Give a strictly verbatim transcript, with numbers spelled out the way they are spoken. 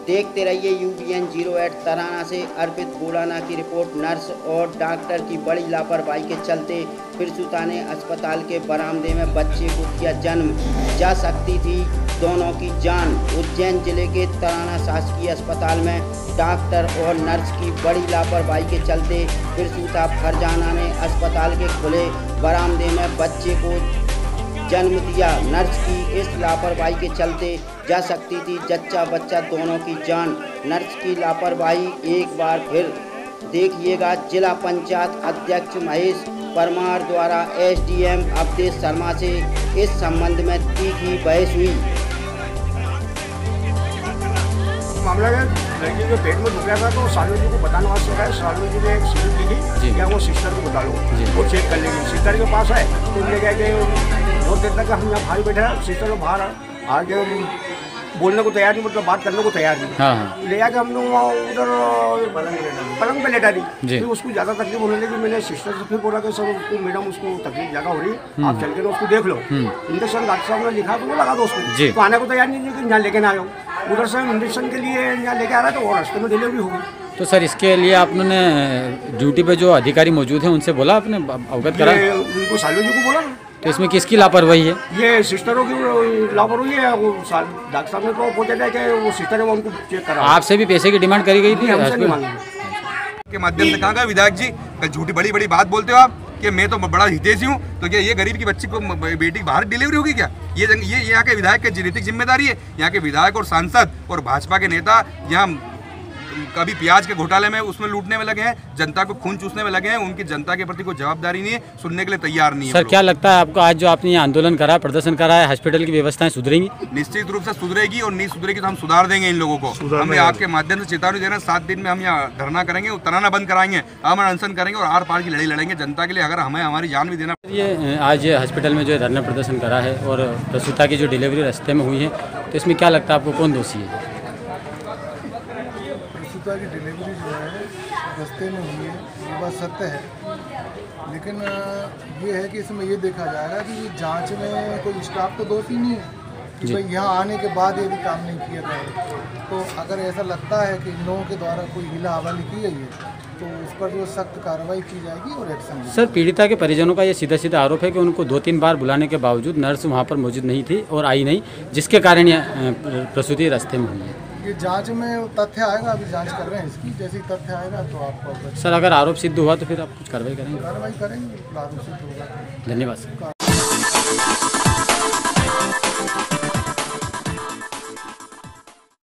देखते रहिए U B N zero eight Tarana से अर्पित बुलाना की रिपोर्ट। नर्स और डॉक्टर की बड़ी लापरवाही के चलते फिरसुताने अस्पताल के बरामदे में बच्चे को दिया जन्म, जा सकती थी दोनों की जान। उज्जैन जिले के तराना शासकीय अस्पताल में डॉक्टर और नर्स की बड़ी लापरवाही के चलते फिरसुता फरजाना ने अस्पताल के खुले बरामदे में बच्चे को जन्म दिया। नर्स की इस लापरवाही के चलते जा सकती थी जच्चा बच्चा दोनों की जान। नर्स की लापरवाही एक बार फिर देखिएगा। जिला पंचायत अध्यक्ष महेश परमार द्वारा S D M Awadhesh Sharma से इस संबंध में तीखी बहस हुई। मामला है लड़की के पेट में दुख रहा था तो सालू जी को बताना आवश्यक है। सालू जी ने एक सीट दी थी, क्या वो सिस्टर को बता लो, वो चेक कर लेंगे। सिस्टर के पास है तो ले गया कि बहुत देर तक हम यहाँ बाहर बैठे हैं, सिस्टर बाहर आगे बोलने को तैयार नहीं, मतलब बात करने को तैयार नहीं। हाँ हाँ। ले जाके हम लोग उधर पलंग पे लेटा दी। फिर उसको ज़्यादा तकलीफ होने लगी। मैंने सिस्टर से फिर बोला कि सर उसको मैडम उसको तकलीफ ज़्यादा हो रही है, आप चल के ना उसको देख लो। इंजेक्शन डॉक्टर साहब ने लिखा तो वो लगा दो उसको, तो आने को तैयार नहीं कि यहाँ लेके ना आयो। उधर से इंजेक्शन के लिए यहाँ लेके आ रहा था, वो रास्ते में डिलीवरी हो गई। तो सर इसके लिए आपने ड्यूटी पे जो अधिकारी मौजूद हैं उनसे बोला, आपने अवगत करा? उनको सालू जी को बोला। तो इसमें किसकी लापरवाही है? ये सिस्टरों की लापरवाही है। वो डॉक्टर साहब ने तो पूछा था कि वो सिस्टर है वो उनको चेक करा। आपसे भी पैसे की डिमांड करी गई थी? के माध्यम से कहा गया विधायक जी झूठी बड़ी बड़ी बात बोलते हो आप कि मैं तो बड़ा हितैषी हूँ, तो क्या ये गरीब की बच्ची को बेटी बाहर डिलीवरी होगी क्या? ये ये यहाँ के विधायक की नैतिक जिम्मेदारी है। यहाँ के विधायक और सांसद और भाजपा के नेता यहाँ कभी प्याज के घोटाले में उसमें लूटने में लगे हैं, जनता को खून चूसने में लगे हैं। उनकी जनता के प्रति कोई जवाबदारी नहीं है, सुनने के लिए तैयार नहीं है। सर क्या लगता है आपको आज जो आपने ये आंदोलन करा, प्रदर्शन करा है, हॉस्पिटल की व्यवस्थाएं सुधरेंगी? निश्चित रूप से सुधरेगी, और नहीं सुधरेगी तो हम सुधार देंगे इन लोगों को। हमें आपके माध्यम से चेतावनी देना, सात दिन में हम यहाँ धरना करेंगे, तराना बंद कराएंगे, अमन अनशन करेंगे और आर पार की लड़ाई लड़ेंगे जनता के लिए। अगर हमें हमारी जान भी देना। ये आज हॉस्पिटल में जो है धरना प्रदर्शन करा है और प्रसूता की जो डिलीवरी रास्ते में हुई है, तो इसमें क्या लगता है आपको कौन दोषी है? प्रसूता की डिलीवरी जो है रास्ते में हुई है, ये बात सत्य है, लेकिन ये है कि इसमें ये देखा जाएगा कि जांच में कोई स्टाफ तो दोषी नहीं है कि भाई यहाँ आने के बाद ये भी काम नहीं किया गया। तो अगर ऐसा लगता है कि इन लोगों के द्वारा कोई हिला हवाली की गई है तो उस पर जो सख्त कार्रवाई की जाएगी और एक्शन। सर पीड़िता के परिजनों का ये सीधा सीधा आरोप है कि उनको दो तीन बार बुलाने के बावजूद नर्स वहाँ पर मौजूद नहीं थी और आई नहीं, जिसके कारण ये प्रसूति रास्ते में हुई है। ये जांच में तथ्य आएगा, अभी जांच कर रहे हैं इसकी, जैसे तथ्य आएगा तो आपको। सर अगर आरोप सिद्ध हुआ तो फिर आप कुछ कार्रवाई करेंगे? कार्रवाई करेंगे, आरोप सिद्ध होगा। धन्यवाद सर।